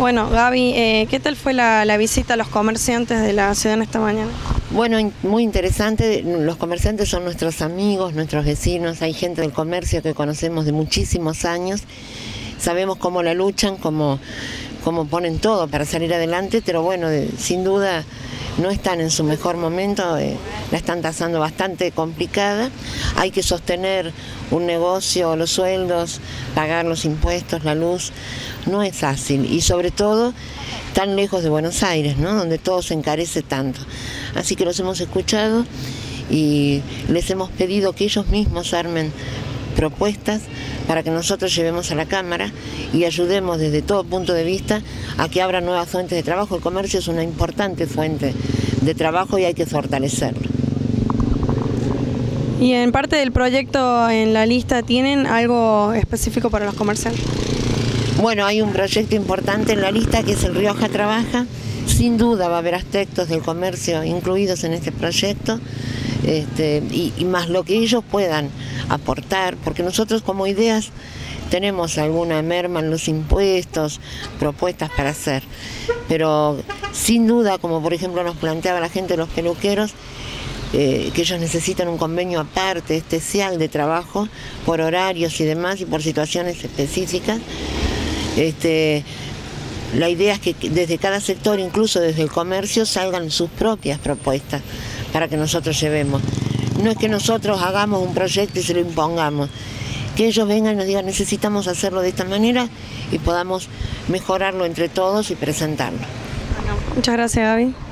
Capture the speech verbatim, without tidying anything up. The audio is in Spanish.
Bueno, Gaby, eh, ¿qué tal fue la, la visita a los comerciantes de la ciudad en esta mañana? Bueno, muy interesante. Los comerciantes son nuestros amigos, nuestros vecinos. Hay gente del comercio que conocemos de muchísimos años. Sabemos cómo la luchan, cómo, cómo ponen todo para salir adelante, pero bueno, de, sin duda no están en su mejor momento, eh, la están pasando bastante complicada. Hay que sostener un negocio, los sueldos, pagar los impuestos, la luz, no es fácil, y sobre todo tan lejos de Buenos Aires, ¿no?, donde todo se encarece tanto. Así que los hemos escuchado y les hemos pedido que ellos mismos armen propuestas para que nosotros llevemos a la Cámara y ayudemos desde todo punto de vista a que abran nuevas fuentes de trabajo. El comercio es una importante fuente de trabajo y hay que fortalecerlo. Y en parte del proyecto en la lista, ¿tienen algo específico para los comerciantes? Bueno, hay un proyecto importante en la lista que es el Rioja Trabaja. Sin duda va a haber aspectos del comercio incluidos en este proyecto, este, y, y más lo que ellos puedan aportar, porque nosotros como ideas tenemos alguna merma en los impuestos, propuestas para hacer, pero sin duda, como por ejemplo nos planteaba la gente de los peluqueros, eh, que ellos necesitan un convenio aparte, especial de trabajo, por horarios y demás, y por situaciones específicas. Este, la idea es que desde cada sector, incluso desde el comercio, salgan sus propias propuestas para que nosotros llevemos. No es que nosotros hagamos un proyecto y se lo impongamos, que ellos vengan y nos digan necesitamos hacerlo de esta manera y podamos mejorarlo entre todos y presentarlo. Bueno, muchas gracias, Gaby.